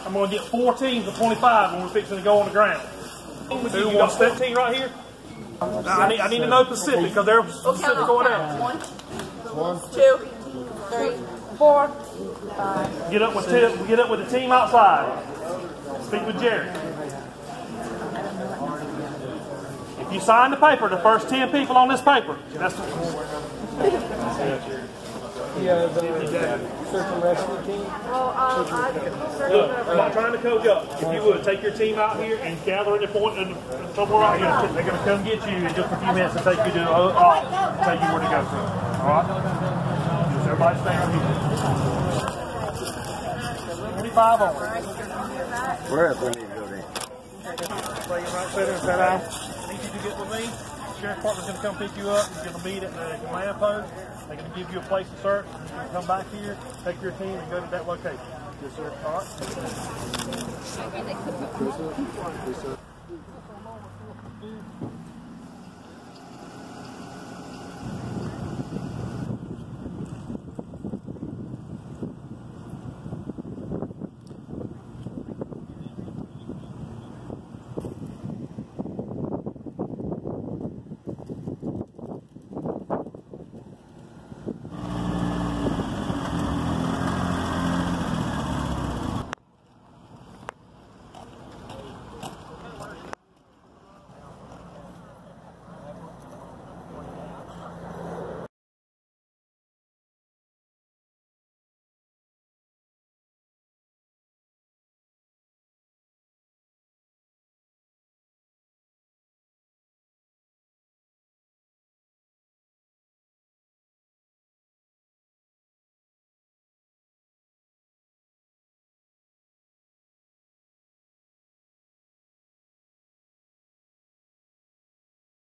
I'm going to get 4 teams of 25 when we're fixing to go on the ground. Who wants 15 right here? I need to know Pacific because they're Pacific going out. 1, 2, 3, 4, 5. Get up with the team outside. Speak with Jerry. If you sign the paper, the first 10 people on this paper, that's the search and rescue team. Look, I'm not trying to coach up. If you would, take your team out here and gather in the point and somewhere out here. They're going to come get you in just a few minutes and take you to the off and tell you where to go to. All right? Just everybody stay right here. 25 on. Where else we need to go then? Play right center and set out. I need you to get with me. The sheriff's department's going to come pick you up. You're going to meet at the command post. They're going to give you a place to search. You can come back here, take your team, and go to that location. Yes, sir. All right. Yes, sir.